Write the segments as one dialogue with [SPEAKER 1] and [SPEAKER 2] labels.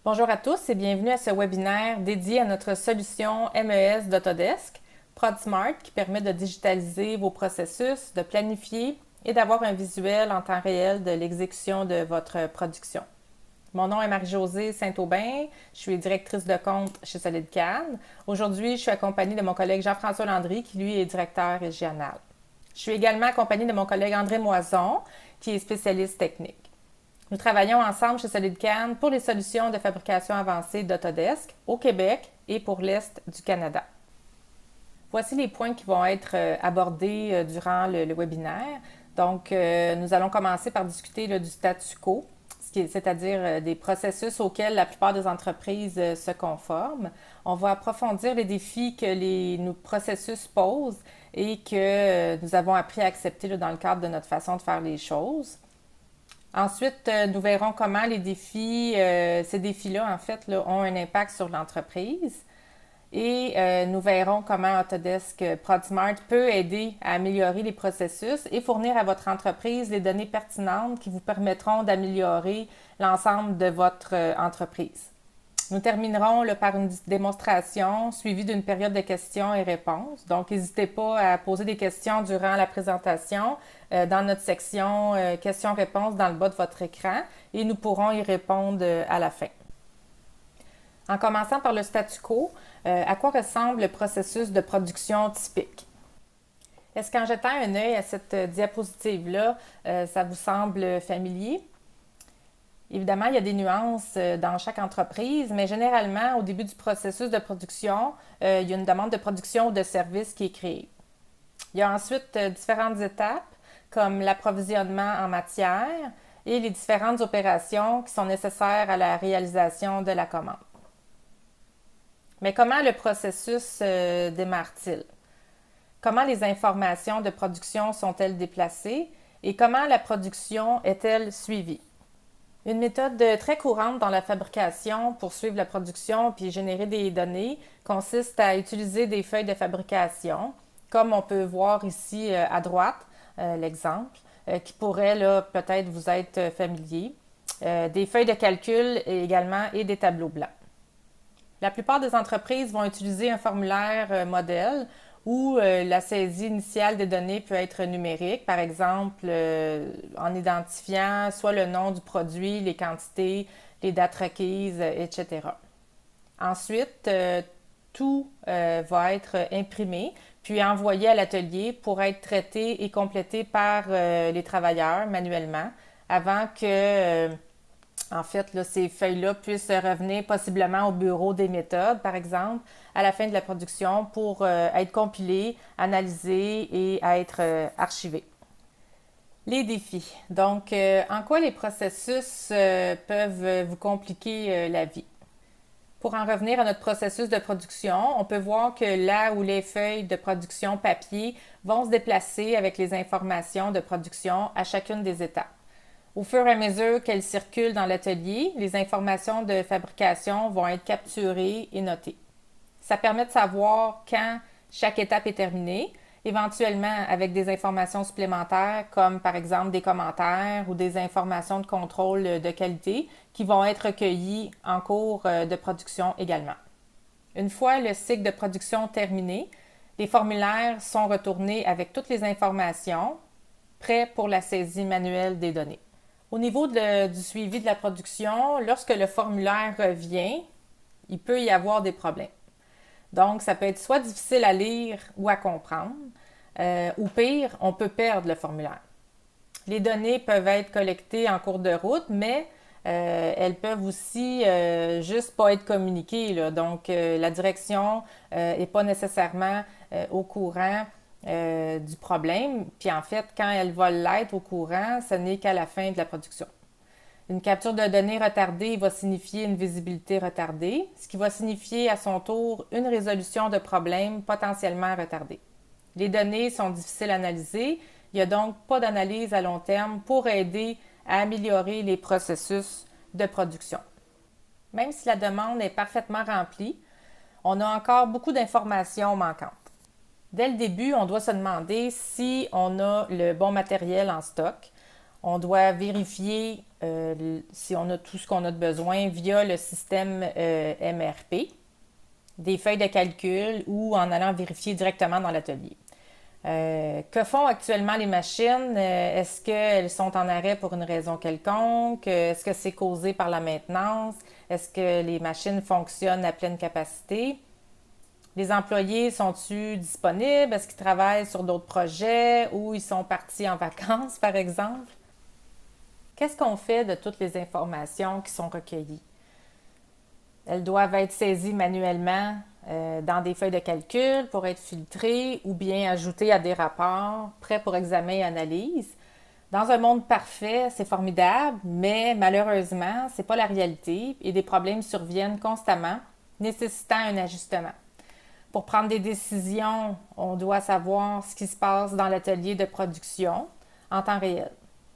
[SPEAKER 1] Bonjour à tous et bienvenue à ce webinaire dédié à notre solution MES d'Autodesk, ProdSmart, qui permet de digitaliser vos processus, de planifier et d'avoir un visuel en temps réel de l'exécution de votre production. Mon nom est Marie-Josée Saint-Aubin, je suis directrice de compte chez SolidCAD. Aujourd'hui, je suis accompagnée de mon collègue Jean-François Landry, qui lui est directeur régional. Je suis également accompagnée de mon collègue André Moison, qui est spécialiste technique. Nous travaillons ensemble chez SolidCAD pour les solutions de fabrication avancée d'Autodesk au Québec et pour l'Est du Canada. Voici les points qui vont être abordés durant le webinaire. Donc, nous allons commencer par discuter du statu quo, c'est-à-dire des processus auxquels la plupart des entreprises se conforment. On va approfondir les défis que nos processus posent et que nous avons appris à accepter dans le cadre de notre façon de faire les choses. Ensuite, nous verrons comment ces défis-là, en fait, ont un impact sur l'entreprise. Et nous verrons comment Autodesk ProdSmart peut aider à améliorer les processus et fournir à votre entreprise les données pertinentes qui vous permettront d'améliorer l'ensemble de votre entreprise. Nous terminerons par une démonstration suivie d'une période de questions et réponses. Donc, n'hésitez pas à poser des questions durant la présentation dans notre section questions-réponses dans le bas de votre écran et nous pourrons y répondre à la fin. En commençant par le statu quo, à quoi ressemble le processus de production typique? Est-ce qu'en jetant un œil à cette diapositive-là, ça vous semble familier? Évidemment, il y a des nuances dans chaque entreprise, mais généralement, au début du processus de production, il y a une demande de production ou de service qui est créée. Il y a ensuite différentes étapes, comme l'approvisionnement en matière et les différentes opérations qui sont nécessaires à la réalisation de la commande. Mais comment le processus démarre-t-il? Comment les informations de production sont-elles déplacées et comment la production est-elle suivie? Une méthode très courante dans la fabrication pour suivre la production puis générer des données consiste à utiliser des feuilles de fabrication, comme on peut voir ici à droite, l'exemple, qui pourrait peut-être vous être familier, des feuilles de calcul également et des tableaux blancs. La plupart des entreprises vont utiliser un formulaire modèle où la saisie initiale des données peut être numérique, par exemple en identifiant soit le nom du produit, les quantités, les dates requises, etc. Ensuite, tout va être imprimé puis envoyé à l'atelier pour être traité et complété par les travailleurs manuellement avant que ces feuilles-là puissent revenir possiblement au bureau des méthodes, par exemple, à la fin de la production pour être compilées, analysées et être archivées. Les défis. Donc, en quoi les processus peuvent vous compliquer la vie? Pour en revenir à notre processus de production, on peut voir que là où les feuilles de production papier vont se déplacer avec les informations de production à chacune des étapes. Au fur et à mesure qu'elles circulent dans l'atelier, les informations de fabrication vont être capturées et notées. Ça permet de savoir quand chaque étape est terminée, éventuellement avec des informations supplémentaires comme par exemple des commentaires ou des informations de contrôle de qualité qui vont être recueillies en cours de production également. Une fois le cycle de production terminé, les formulaires sont retournés avec toutes les informations, prêts pour la saisie manuelle des données. Au niveau du suivi de la production, lorsque le formulaire revient, il peut y avoir des problèmes. Donc, ça peut être soit difficile à lire ou à comprendre, ou pire, on peut perdre le formulaire. Les données peuvent être collectées en cours de route, mais elles peuvent aussi juste pas être communiquées, là. Donc, la direction n'est pas nécessairement au courant du problème. Puis en fait, quand elle va l'être au courant, ce n'est qu'à la fin de la production. Une capture de données retardée va signifier une visibilité retardée, ce qui va signifier à son tour une résolution de problème potentiellement retardée. Les données sont difficiles à analyser, il n'y a donc pas d'analyse à long terme pour aider à améliorer les processus de production. Même si la demande est parfaitement remplie, on a encore beaucoup d'informations manquantes. Dès le début, on doit se demander si on a le bon matériel en stock. On doit vérifier si on a tout ce qu'on a de besoin via le système MRP, des feuilles de calcul ou en allant vérifier directement dans l'atelier. Que font actuellement les machines? Est-ce qu'elles sont en arrêt pour une raison quelconque? Est-ce que c'est causé par la maintenance? Est-ce que les machines fonctionnent à pleine capacité? Les employés sont-ils disponibles? Est-ce qu'ils travaillent sur d'autres projets ou ils sont partis en vacances, par exemple? Qu'est-ce qu'on fait de toutes les informations qui sont recueillies? Elles doivent être saisies manuellement dans des feuilles de calcul pour être filtrées ou bien ajoutées à des rapports prêts pour examen et analyse. Dans un monde parfait, c'est formidable, mais malheureusement, ce n'est pas la réalité et des problèmes surviennent constamment, nécessitant un ajustement. Pour prendre des décisions, on doit savoir ce qui se passe dans l'atelier de production en temps réel.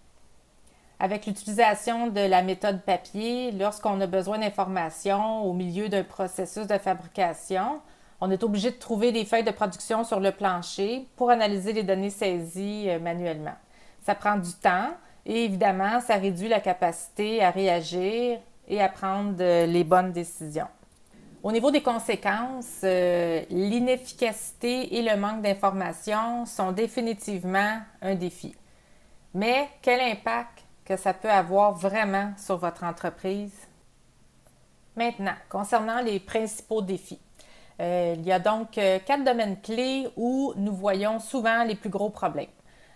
[SPEAKER 1] Avec l'utilisation de la méthode papier, lorsqu'on a besoin d'informations au milieu d'un processus de fabrication, on est obligé de trouver des feuilles de production sur le plancher pour analyser les données saisies manuellement. Ça prend du temps et évidemment, ça réduit la capacité à réagir et à prendre les bonnes décisions. Au niveau des conséquences, l'inefficacité et le manque d'informations sont définitivement un défi. Mais quel impact que ça peut avoir vraiment sur votre entreprise? Maintenant, concernant les principaux défis, il y a donc 4 domaines clés où nous voyons souvent les plus gros problèmes.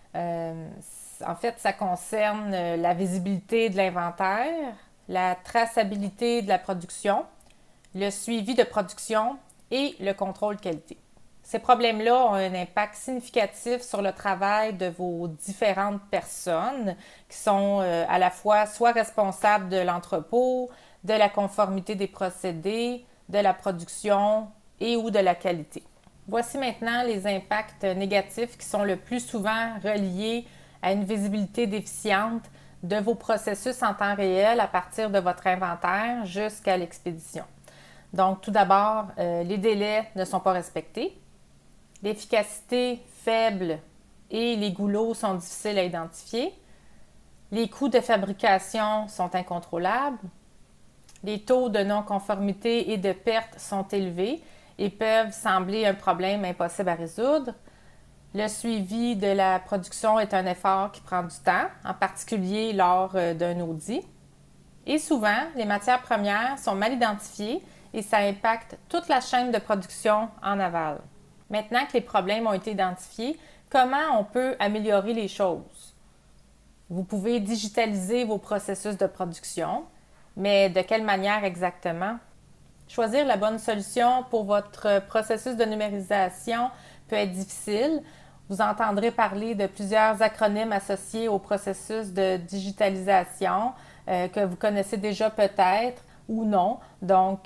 [SPEAKER 1] En fait, ça concerne la visibilité de l'inventaire, la traçabilité de la production, le suivi de production et le contrôle qualité. Ces problèmes-là ont un impact significatif sur le travail de vos différentes personnes qui sont à la fois soit responsables de l'entrepôt, de la conformité des procédés, de la production et ou de la qualité. Voici maintenant les impacts négatifs qui sont le plus souvent reliés à une visibilité déficiente de vos processus en temps réel à partir de votre inventaire jusqu'à l'expédition. Donc, tout d'abord, les délais ne sont pas respectés. L'efficacité faible et les goulots sont difficiles à identifier. Les coûts de fabrication sont incontrôlables. Les taux de non-conformité et de perte sont élevés et peuvent sembler un problème impossible à résoudre. Le suivi de la production est un effort qui prend du temps, en particulier lors d'un audit. Et souvent, les matières premières sont mal identifiées et ça impacte toute la chaîne de production en aval. Maintenant que les problèmes ont été identifiés, comment on peut améliorer les choses? Vous pouvez digitaliser vos processus de production, mais de quelle manière exactement? Choisir la bonne solution pour votre processus de numérisation peut être difficile. Vous entendrez parler de plusieurs acronymes associés au processus de digitalisation que vous connaissez déjà peut-être ou non. Donc,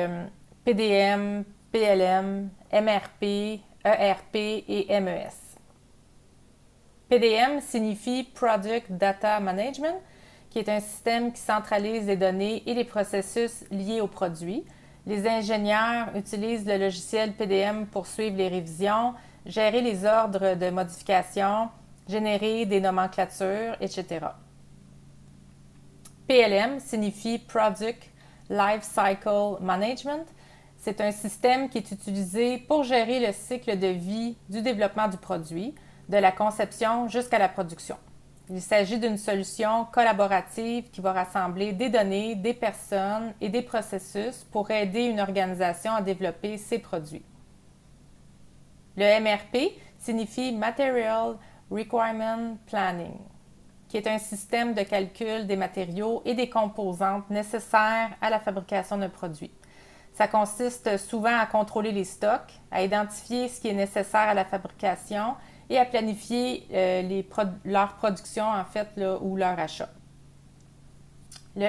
[SPEAKER 1] PDM, PLM, MRP, ERP et MES. PDM signifie Product Data Management, qui est un système qui centralise les données et les processus liés au produit. Les ingénieurs utilisent le logiciel PDM pour suivre les révisions, gérer les ordres de modification, générer des nomenclatures, etc. PLM signifie Product Lifecycle Management. C'est un système qui est utilisé pour gérer le cycle de vie du développement du produit, de la conception jusqu'à la production. Il s'agit d'une solution collaborative qui va rassembler des données, des personnes et des processus pour aider une organisation à développer ses produits. Le MRP signifie Material Requirement Planning, qui est un système de calcul des matériaux et des composantes nécessaires à la fabrication d'un produit. Ça consiste souvent à contrôler les stocks, à identifier ce qui est nécessaire à la fabrication et à planifier leur production en fait là, ou leur achat. Le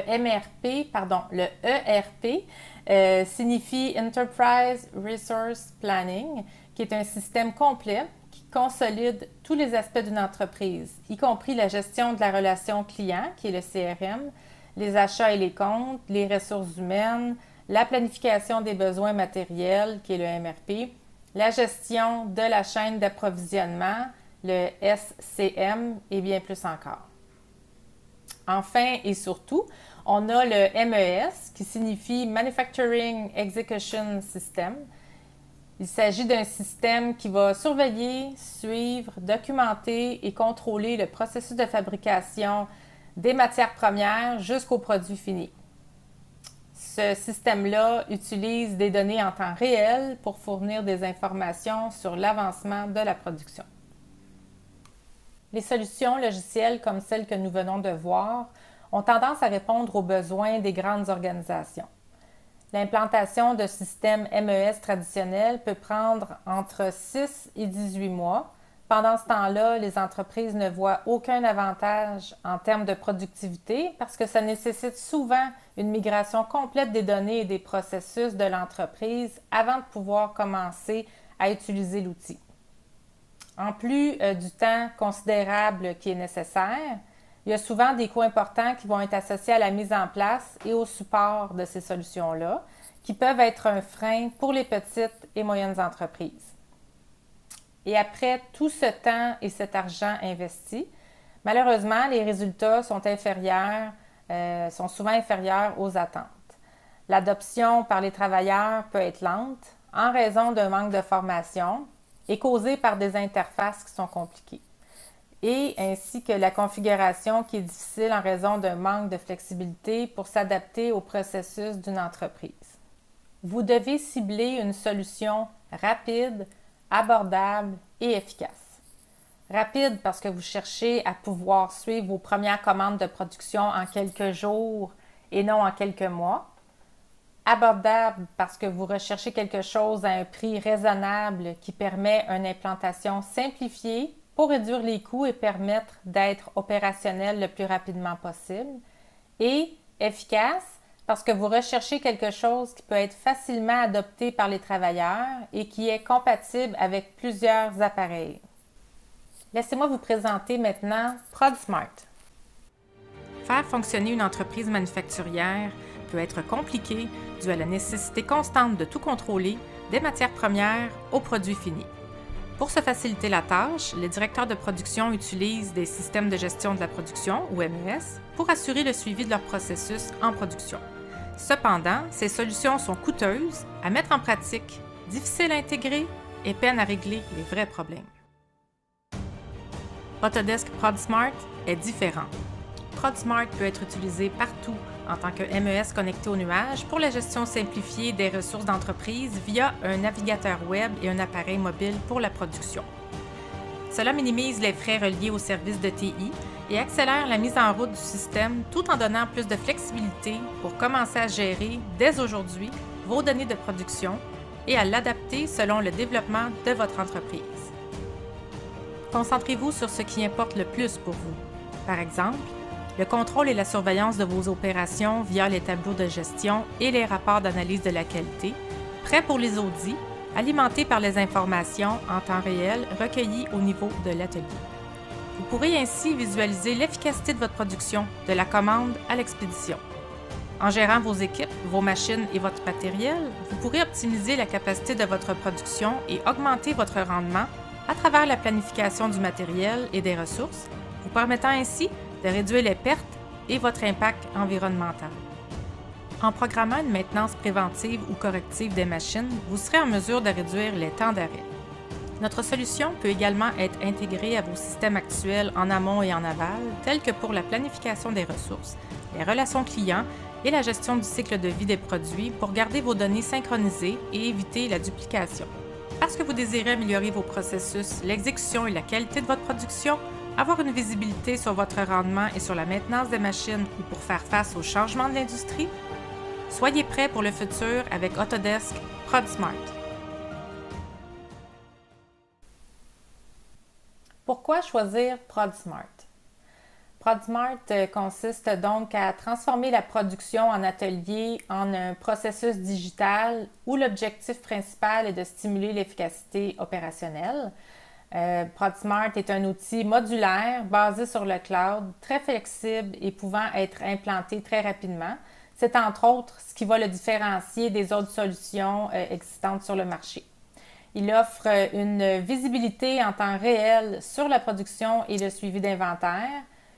[SPEAKER 1] ERP signifie Enterprise Resource Planning, qui est un système complet qui consolide tous les aspects d'une entreprise, y compris la gestion de la relation client, qui est le CRM, les achats et les comptes, les ressources humaines, la planification des besoins matériels, qui est le MRP, la gestion de la chaîne d'approvisionnement, le SCM, et bien plus encore. Enfin et surtout, on a le MES qui signifie Manufacturing Execution System. Il s'agit d'un système qui va surveiller, suivre, documenter et contrôler le processus de fabrication des matières premières jusqu'au produit fini. Ce système-là utilise des données en temps réel pour fournir des informations sur l'avancement de la production. Les solutions logicielles comme celles que nous venons de voir ont tendance à répondre aux besoins des grandes organisations. L'implantation de systèmes MES traditionnels peut prendre entre 6 et 18 mois. Pendant ce temps-là, les entreprises ne voient aucun avantage en termes de productivité parce que ça nécessite souvent une migration complète des données et des processus de l'entreprise avant de pouvoir commencer à utiliser l'outil. En plus du temps considérable qui est nécessaire, il y a souvent des coûts importants qui vont être associés à la mise en place et au support de ces solutions-là, qui peuvent être un frein pour les petites et moyennes entreprises. Et après tout ce temps et cet argent investi, malheureusement, les résultats sont souvent inférieurs aux attentes. L'adoption par les travailleurs peut être lente en raison d'un manque de formation et causée par des interfaces qui sont compliquées, et ainsi que la configuration qui est difficile en raison d'un manque de flexibilité pour s'adapter au processus d'une entreprise. Vous devez cibler une solution rapide, abordable et efficace. Rapide parce que vous cherchez à pouvoir suivre vos premières commandes de production en quelques jours et non en quelques mois. Abordable parce que vous recherchez quelque chose à un prix raisonnable qui permet une implantation simplifiée pour réduire les coûts et permettre d'être opérationnel le plus rapidement possible. Et efficace parce que vous recherchez quelque chose qui peut être facilement adopté par les travailleurs et qui est compatible avec plusieurs appareils. Laissez-moi vous présenter maintenant ProdSmart. Faire fonctionner une entreprise manufacturière peut être compliqué dû à la nécessité constante de tout contrôler, des matières premières aux produits finis. Pour se faciliter la tâche, les directeurs de production utilisent des systèmes de gestion de la production, ou MES, pour assurer le suivi de leur processus en production. Cependant, ces solutions sont coûteuses à mettre en pratique, difficiles à intégrer et peinent à régler les vrais problèmes. Autodesk ProdSmart est différent. ProdSmart peut être utilisé partout en tant que MES connecté au nuage pour la gestion simplifiée des ressources d'entreprise via un navigateur web et un appareil mobile pour la production. Cela minimise les frais reliés aux services de TI et accélère la mise en route du système tout en donnant plus de flexibilité pour commencer à gérer dès aujourd'hui vos données de production et à l'adapter selon le développement de votre entreprise. Concentrez-vous sur ce qui importe le plus pour vous. Par exemple, le contrôle et la surveillance de vos opérations via les tableaux de gestion et les rapports d'analyse de la qualité, prêts pour les audits, alimentés par les informations en temps réel recueillies au niveau de l'atelier. Vous pourrez ainsi visualiser l'efficacité de votre production, de la commande à l'expédition. En gérant vos équipes, vos machines et votre matériel, vous pourrez optimiser la capacité de votre production et augmenter votre rendement à travers la planification du matériel et des ressources, vous permettant ainsi de réduire les pertes et votre impact environnemental. En programmant une maintenance préventive ou corrective des machines, vous serez en mesure de réduire les temps d'arrêt. Notre solution peut également être intégrée à vos systèmes actuels en amont et en aval, tels que pour la planification des ressources, les relations clients et la gestion du cycle de vie des produits pour garder vos données synchronisées et éviter la duplication. Parce que vous désirez améliorer vos processus, l'exécution et la qualité de votre production, avoir une visibilité sur votre rendement et sur la maintenance des machines ou pour faire face aux changements de l'industrie, soyez prêts pour le futur avec Autodesk ProdSmart. Pourquoi choisir ProdSmart? ProdSmart consiste donc à transformer la production en atelier en un processus digital où l'objectif principal est de stimuler l'efficacité opérationnelle. ProdSmart est un outil modulaire basé sur le cloud, très flexible et pouvant être implanté très rapidement. C'est entre autres ce qui va le différencier des autres solutions existantes sur le marché. Il offre une visibilité en temps réel sur la production et le suivi d'inventaire,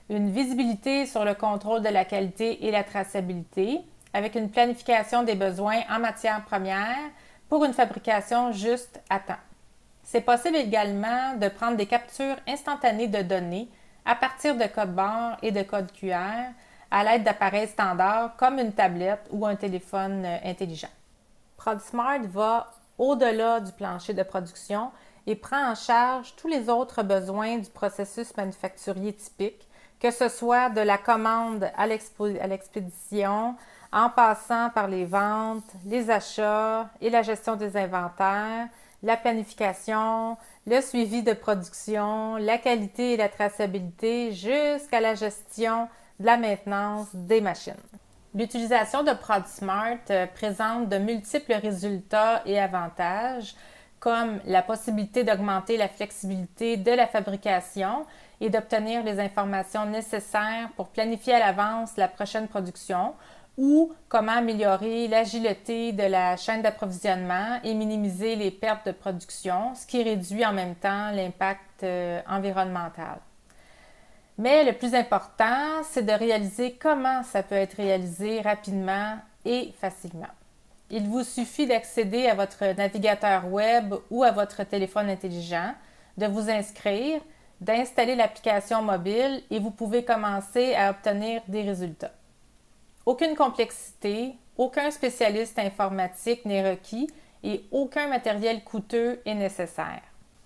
[SPEAKER 1] une visibilité sur le contrôle de la qualité et la traçabilité, avec une planification des besoins en matières premières pour une fabrication juste à temps. C'est possible également de prendre des captures instantanées de données à partir de codes barres et de codes QR à l'aide d'appareils standards comme une tablette ou un téléphone intelligent. ProdSmart va au-delà du plancher de production et prend en charge tous les autres besoins du processus manufacturier typique, que ce soit de la commande à l'expédition, en passant par les ventes, les achats et la gestion des inventaires, la planification, le suivi de production, la qualité et la traçabilité, jusqu'à la gestion de la maintenance des machines. L'utilisation de ProdSmart présente de multiples résultats et avantages, comme la possibilité d'augmenter la flexibilité de la fabrication et d'obtenir les informations nécessaires pour planifier à l'avance la prochaine production, ou comment améliorer l'agilité de la chaîne d'approvisionnement et minimiser les pertes de production, ce qui réduit en même temps l'impact environnemental. Mais le plus important, c'est de réaliser comment ça peut être réalisé rapidement et facilement. Il vous suffit d'accéder à votre navigateur web ou à votre téléphone intelligent, de vous inscrire, d'installer l'application mobile et vous pouvez commencer à obtenir des résultats. Aucune complexité, aucun spécialiste informatique n'est requis et aucun matériel coûteux est nécessaire.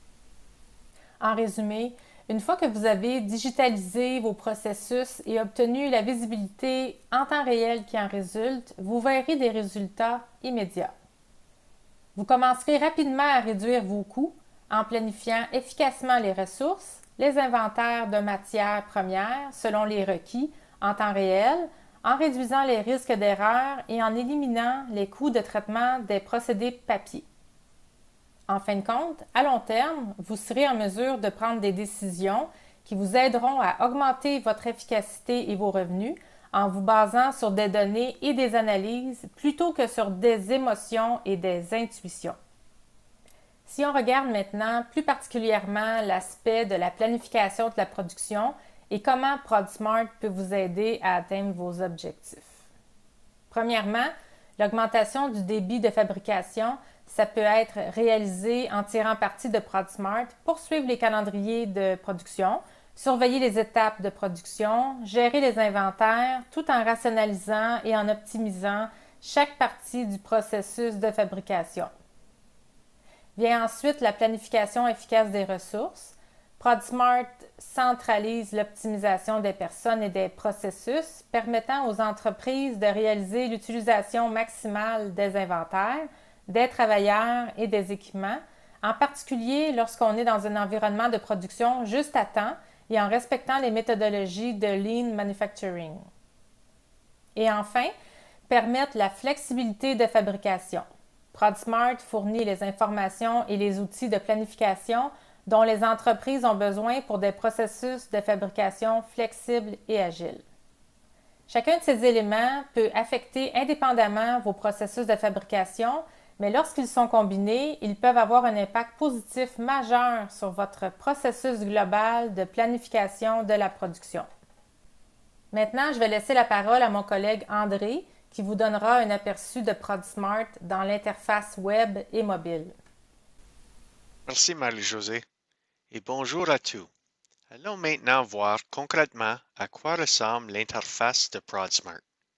[SPEAKER 1] En résumé, une fois que vous avez digitalisé vos processus et obtenu la visibilité en temps réel qui en résulte, vous verrez des résultats immédiats. Vous commencerez rapidement à réduire vos coûts en planifiant efficacement les ressources, les inventaires de matières premières selon les requis en temps réel, en réduisant les risques d'erreur et en éliminant les coûts de traitement des procédés papier. En fin de compte, à long terme, vous serez en mesure de prendre des décisions qui vous aideront à augmenter votre efficacité et vos revenus en vous basant sur des données et des analyses plutôt que sur des émotions et des intuitions. Si on regarde maintenant plus particulièrement l'aspect de la planification de la production et comment ProdSmart peut vous aider à atteindre vos objectifs. Premièrement, l'augmentation du débit de fabrication, ça peut être réalisé en tirant parti de ProdSmart pour suivre les calendriers de production, surveiller les étapes de production, gérer les inventaires, tout en rationalisant et en optimisant chaque partie du processus de fabrication. Vient ensuite la planification efficace des ressources. ProdSmart centralise l'optimisation des personnes et des processus, permettant aux entreprises de réaliser l'utilisation maximale des inventaires, des travailleurs et des équipements, en particulier lorsqu'on est dans un environnement de production juste à temps et en respectant les méthodologies de Lean Manufacturing. Et enfin, permettre la flexibilité de fabrication. ProdSmart fournit les informations et les outils de planification dont les entreprises ont besoin pour des processus de fabrication flexibles et agiles. Chacun de ces éléments peut affecter indépendamment vos processus de fabrication, mais lorsqu'ils sont combinés, ils peuvent avoir un impact positif majeur sur votre processus global de planification de la production. Maintenant, je vais laisser la parole à mon collègue André, qui vous donnera un aperçu de ProdSmart dans l'interface web et mobile.
[SPEAKER 2] Merci Marie-Josée et bonjour à tous. Allons maintenant voir concrètement à quoi ressemble l'interface de ProdSmart.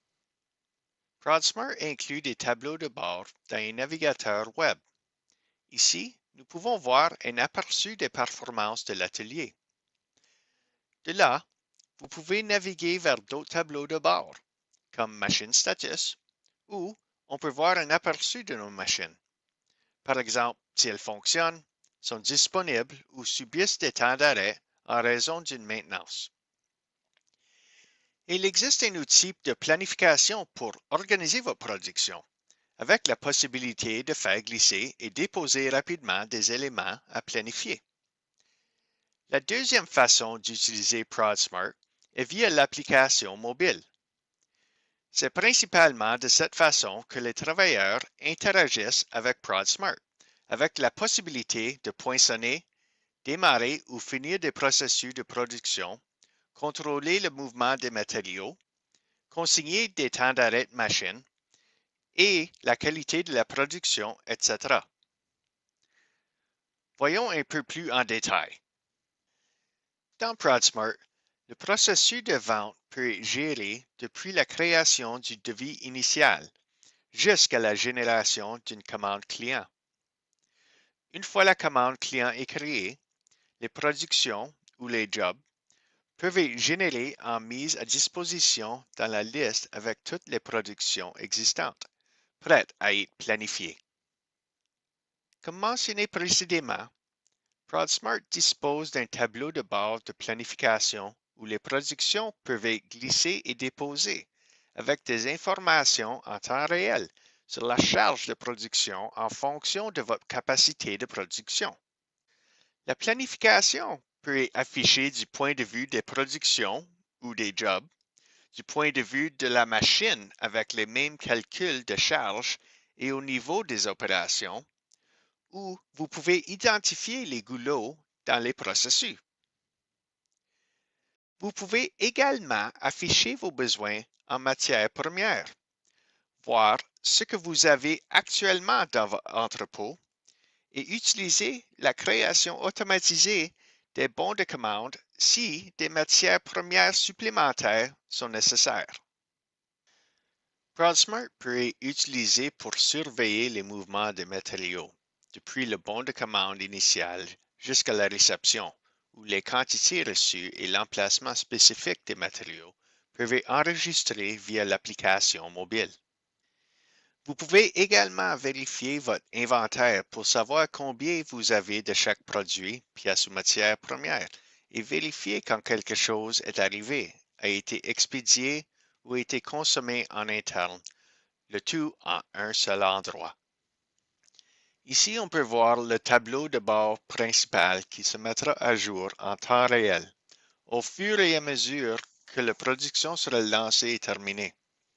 [SPEAKER 2] ProdSmart inclut des tableaux de bord dans un navigateur web. Ici, nous pouvons voir un aperçu des performances de l'atelier. De là, vous pouvez naviguer vers d'autres tableaux de bord, comme Machine Status, où on peut voir un aperçu de nos machines. Par exemple, si elles fonctionnent, sont disponibles ou subissent des temps d'arrêt en raison d'une maintenance. Il existe un outil de planification pour organiser votre production, avec la possibilité de faire glisser et déposer rapidement des éléments à planifier. La deuxième façon d'utiliser ProdSmart est via l'application mobile. C'est principalement de cette façon que les travailleurs interagissent avec ProdSmart, avec la possibilité de poinçonner, démarrer ou finir des processus de production, contrôler le mouvement des matériaux, consigner des temps d'arrêt de machine et la qualité de la production, etc. Voyons un peu plus en détail. Dans ProdSmart, le processus de vente peut être géré depuis la création du devis initial jusqu'à la génération d'une commande client. Une fois la commande client est créée, les productions ou les jobs peuvent être générés en mise à disposition dans la liste avec toutes les productions existantes, prêtes à être planifiées. Comme mentionné précédemment, ProdSmart dispose d'un tableau de bord de planification où les productions peuvent être glissées et déposées avec des informations en temps réel sur la charge de production en fonction de votre capacité de production. La planification peut être affichée du point de vue des productions ou des jobs, du point de vue de la machine avec les mêmes calculs de charge et au niveau des opérations, ou vous pouvez identifier les goulots dans les processus. Vous pouvez également afficher vos besoins en matières premières, voir ce que vous avez actuellement dans votre entrepôt et utiliser la création automatisée des bons de commande si des matières premières supplémentaires sont nécessaires. ProdSmart peut être utilisé pour surveiller les mouvements des matériaux, depuis le bon de commande initial jusqu'à la réception, où les quantités reçues et l'emplacement spécifique des matériaux peuvent être enregistrés via l'application mobile. Vous pouvez également vérifier votre inventaire pour savoir combien vous avez de chaque produit, pièce ou matière première, et vérifier quand quelque chose est arrivé, a été expédié ou a été consommé en interne, le tout en un seul endroit. Ici, on peut voir le tableau de bord principal qui se mettra à jour en temps réel, au fur et à mesure que la production sera lancée et terminée.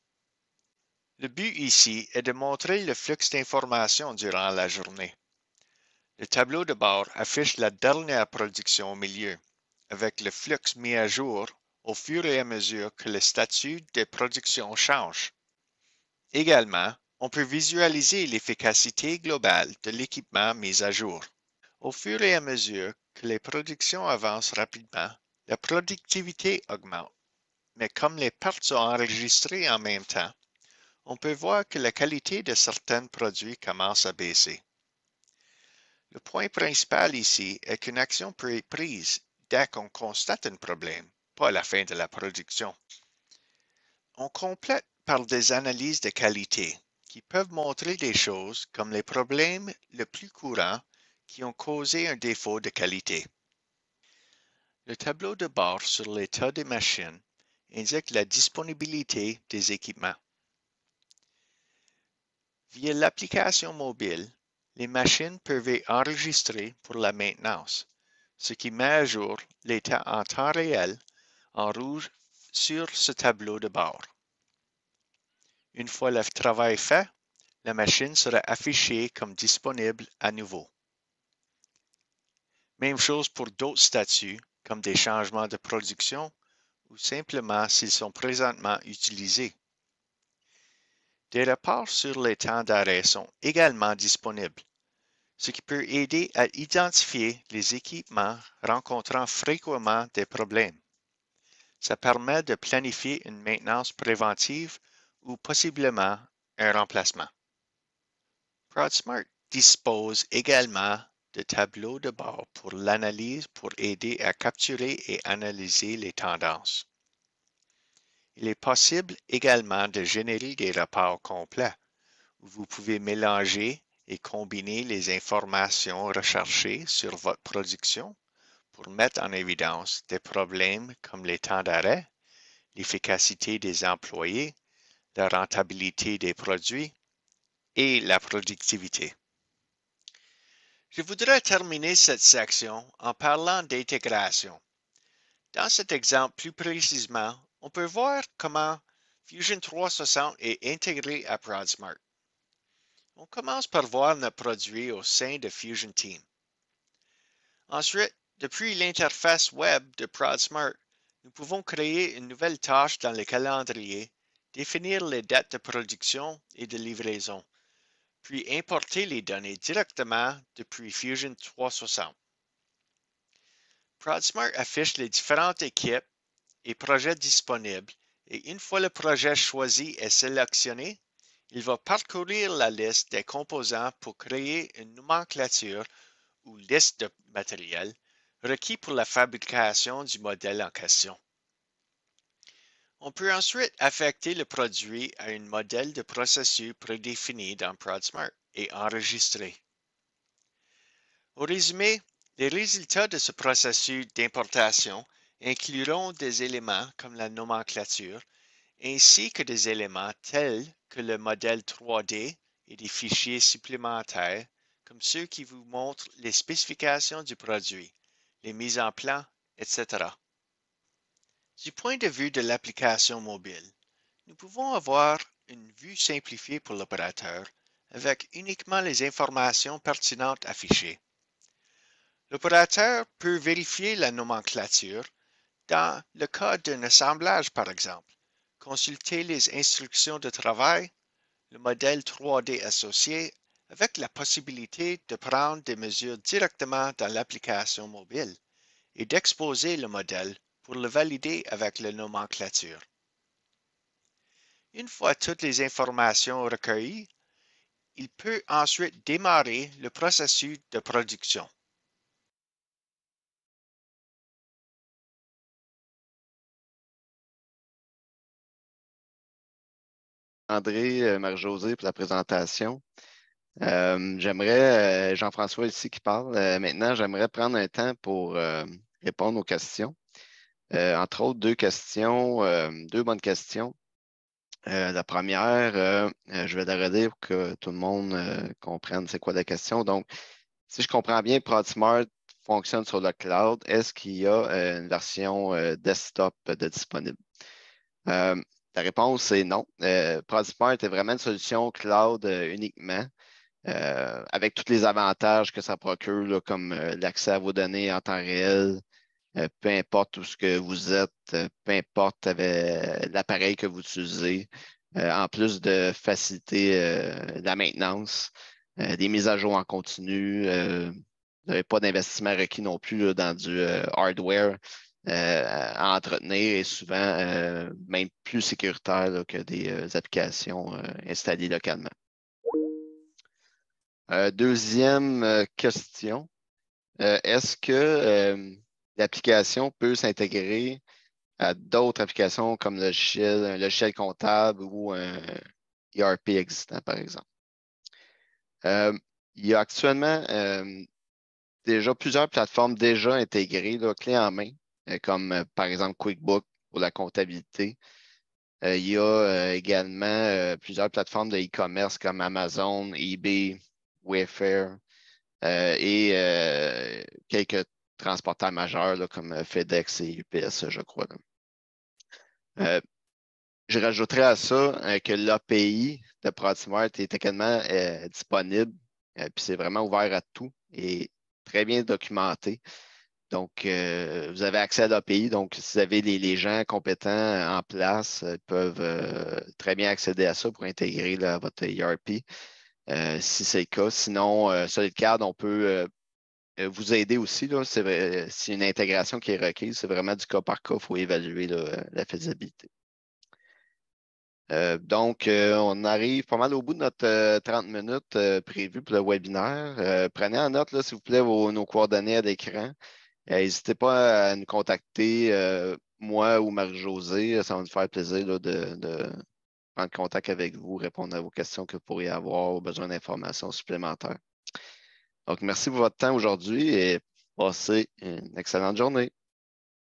[SPEAKER 2] Le but ici est de montrer le flux d'informations durant la journée. Le tableau de bord affiche la dernière production au milieu, avec le flux mis à jour au fur et à mesure que le statut des productions change. Également, on peut visualiser l'efficacité globale de l'équipement mis à jour. Au fur et à mesure que les productions avancent rapidement, la productivité augmente. Mais comme les pertes sont enregistrées en même temps, on peut voir que la qualité de certains produits commence à baisser. Le point principal ici est qu'une action peut être prise dès qu'on constate un problème, pas à la fin de la production. On complète par des analyses de qualité qui peuvent montrer des choses comme les problèmes les plus courants qui ont causé un défaut de qualité. Le tableau de bord sur l'état des machines indique la disponibilité des équipements. Via l'application mobile, les machines peuvent être enregistrées pour la maintenance, ce qui met à jour l'état en temps réel en rouge sur ce tableau de bord. Une fois le travail fait, la machine sera affichée comme disponible à nouveau. Même chose pour d'autres statuts, comme des changements de production ou simplement s'ils sont présentement utilisés. Des rapports sur les temps d'arrêt sont également disponibles, ce qui peut aider à identifier les équipements rencontrant fréquemment des problèmes. Ça permet de planifier une maintenance préventive ou possiblement un remplacement. ProdSmart dispose également de tableaux de bord pour l'analyse pour aider à capturer et analyser les tendances. Il est possible également de générer des rapports complets où vous pouvez mélanger et combiner les informations recherchées sur votre production pour mettre en évidence des problèmes comme les temps d'arrêt, l'efficacité des employés, la rentabilité des produits et la productivité. Je voudrais terminer cette section en parlant d'intégration. Dans cet exemple plus précisément, on peut voir comment Fusion 360 est intégré à ProdSmart. On commence par voir notre produit au sein de Fusion Team. Ensuite, depuis l'interface web de ProdSmart, nous pouvons créer une nouvelle tâche dans le calendrier, définir les dates de production et de livraison, puis importer les données directement depuis Fusion 360. Prodsmart affiche les différentes équipes et projets disponibles et une fois le projet choisi et sélectionné, il va parcourir la liste des composants pour créer une nomenclature ou liste de matériel requis pour la fabrication du modèle en question. On peut ensuite affecter le produit à un modèle de processus prédéfini dans Prodsmart et enregistrer. Au résumé, les résultats de ce processus d'importation incluront des éléments comme la nomenclature, ainsi que des éléments tels que le modèle 3D et des fichiers supplémentaires comme ceux qui vous montrent les spécifications du produit, les mises en plan, etc. Du point de vue de l'application mobile, nous pouvons avoir une vue simplifiée pour l'opérateur avec uniquement les informations pertinentes affichées. L'opérateur peut vérifier la nomenclature dans le cas d'un assemblage par exemple, consulter les instructions de travail, le modèle 3D associé avec la possibilité de prendre des mesures directement dans l'application mobile et d'exposer le modèle pour le valider avec la nomenclature. Une fois toutes les informations recueillies, il peut ensuite démarrer le processus de production.
[SPEAKER 3] André, Marie-Josée pour la présentation. J'aimerais, Jean-François ici qui parle, maintenant, j'aimerais prendre un temps pour répondre aux questions. Entre autres, deux bonnes questions. La première, je vais la redire pour que tout le monde comprenne c'est quoi la question. Donc, si je comprends bien, Prodsmart fonctionne sur le cloud. Est-ce qu'il y a une version desktop de disponible? La réponse est non. Prodsmart est vraiment une solution cloud uniquement, avec tous les avantages que ça procure, là, comme l'accès à vos données en temps réel, peu importe où ce que vous êtes, peu importe l'appareil que vous utilisez, en plus de faciliter la maintenance, des mises à jour en continu. Vous n'avez pas d'investissement requis non plus là, dans du hardware à entretenir et souvent même plus sécuritaire là, que des applications installées localement. Deuxième question. Est-ce que l'application peut s'intégrer à d'autres applications comme un logiciel comptable ou un ERP existant, par exemple? Il y a actuellement déjà plusieurs plateformes déjà intégrées, là, clé en main, comme par exemple QuickBooks pour la comptabilité. Il y a également plusieurs plateformes de e-commerce comme Amazon, eBay, Wayfair et quelques transporteurs majeurs là, comme FedEx et UPS, je crois. Je rajouterais à ça que l'API de Prodsmart est également disponible, puis c'est vraiment ouvert à tout et très bien documenté. Donc, vous avez accès à l'API. Donc, si vous avez les gens compétents en place, ils peuvent très bien accéder à ça pour intégrer là, votre ERP, si c'est le cas. Sinon, SolidCAD, on peut vous aider aussi. Là, c'est une intégration qui est requise. C'est vraiment du cas par cas. Il faut évaluer là, la faisabilité. On arrive pas mal au bout de notre 30 minutes prévues pour le webinaire. Prenez en note, là, s'il vous plaît, nos coordonnées à l'écran. N'hésitez pas à nous contacter, moi ou Marie-Josée. Ça va nous faire plaisir là, de prendre contact avec vous, répondre à vos questions que vous pourriez avoir ou besoin d'informations supplémentaires. Donc, merci pour votre temps aujourd'hui et passez une excellente journée.